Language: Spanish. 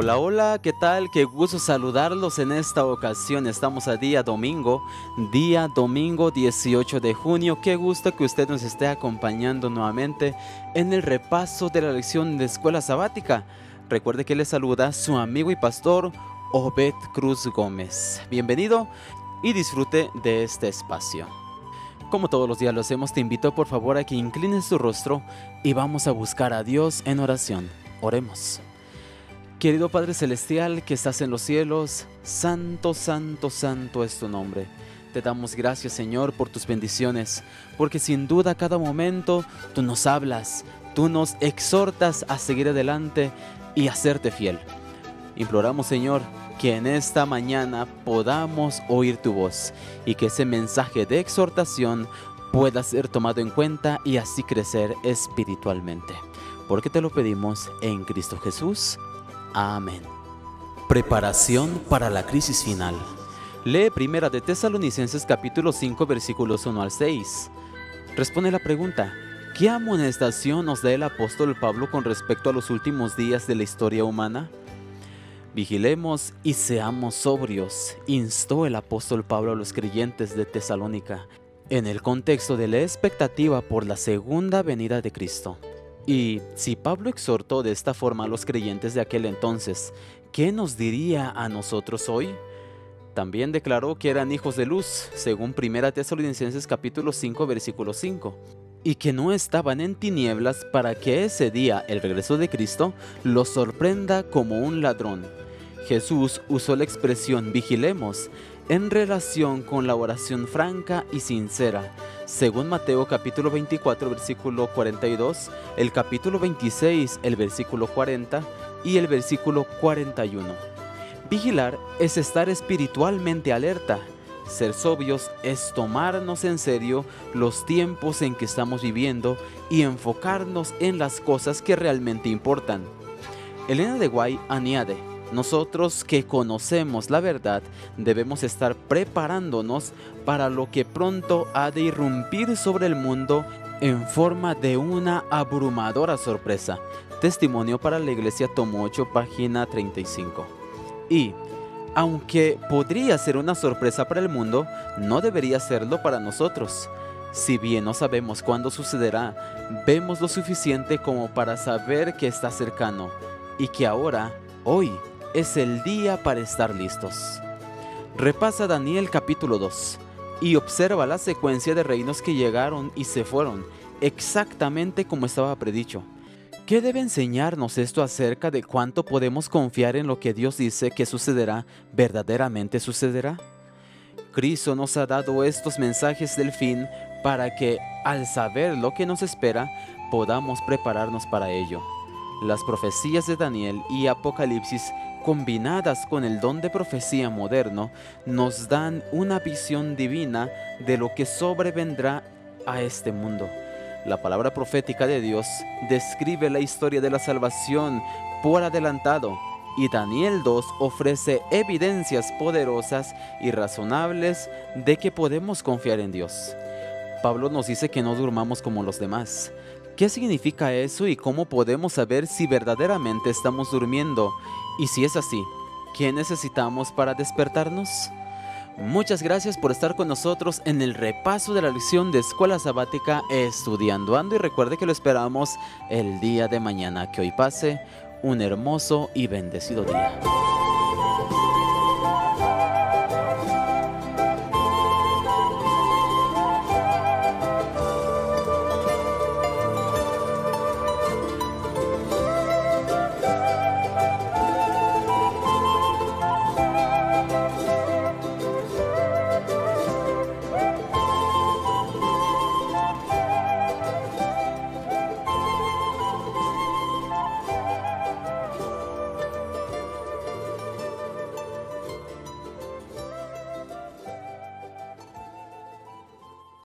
Hola, hola, ¿qué tal? Qué gusto saludarlos en esta ocasión. Estamos a día domingo 18 de junio. Qué gusto que usted nos esté acompañando nuevamente en el repaso de la lección de escuela sabática. Recuerde que le saluda su amigo y pastor Obed Cruz Gómez. Bienvenido y disfrute de este espacio. Como todos los días lo hacemos, te invito por favor a que inclines tu rostro y vamos a buscar a Dios en oración. Oremos. Querido Padre Celestial que estás en los cielos, santo, santo, santo es tu nombre. Te damos gracias, Señor, por tus bendiciones, porque sin duda a cada momento tú nos hablas, tú nos exhortas a seguir adelante y a serte fiel. Imploramos, Señor, que en esta mañana podamos oír tu voz y que ese mensaje de exhortación pueda ser tomado en cuenta y así crecer espiritualmente. Porque te lo pedimos en Cristo Jesús. Amén. Preparación para la crisis final. Lee Primera de Tesalonicenses capítulo 5 versículos 1 al 6. Responde la pregunta: ¿qué amonestación nos da el apóstol Pablo con respecto a los últimos días de la historia humana? Vigilemos y seamos sobrios, instó el apóstol Pablo a los creyentes de Tesalónica, en el contexto de la expectativa por la segunda venida de Cristo. Y si Pablo exhortó de esta forma a los creyentes de aquel entonces, ¿qué nos diría a nosotros hoy? También declaró que eran hijos de luz, según 1 Tesalonicenses capítulo 5 versículo 5, y que no estaban en tinieblas para que ese día, el regreso de Cristo, los sorprenda como un ladrón. Jesús usó la expresión vigilemos en relación con la oración franca y sincera, según Mateo capítulo 24 versículo 42, el capítulo 26 el versículo 40 y el versículo 41. Vigilar es estar espiritualmente alerta. Ser sobrios es tomarnos en serio los tiempos en que estamos viviendo y enfocarnos en las cosas que realmente importan. Elena de White añade: nosotros que conocemos la verdad debemos estar preparándonos para lo que pronto ha de irrumpir sobre el mundo en forma de una abrumadora sorpresa. Testimonio para la Iglesia, tomo 8, página 35. Y, aunque podría ser una sorpresa para el mundo, no debería serlo para nosotros. Si bien no sabemos cuándo sucederá, vemos lo suficiente como para saber que está cercano y que ahora, hoy, es el día para estar listos. Repasa Daniel capítulo 2 y observa la secuencia de reinos que llegaron y se fueron, exactamente como estaba predicho. ¿Qué debe enseñarnos esto acerca de cuánto podemos confiar en lo que Dios dice que sucederá, verdaderamente sucederá? Cristo nos ha dado estos mensajes del fin para que, al saber lo que nos espera, podamos prepararnos para ello. Las profecías de Daniel y Apocalipsis, combinadas con el don de profecía moderno, nos dan una visión divina de lo que sobrevendrá a este mundo. La palabra profética de Dios describe la historia de la salvación por adelantado, y Daniel 2 ofrece evidencias poderosas y razonables de que podemos confiar en Dios. Pablo nos dice que no durmamos como los demás. ¿Qué significa eso y cómo podemos saber si verdaderamente estamos durmiendo? Y si es así, ¿qué necesitamos para despertarnos? Muchas gracias por estar con nosotros en el repaso de la lección de escuela sabática Estudiando Ando, y recuerde que lo esperamos el día de mañana. Que hoy pase un hermoso y bendecido día.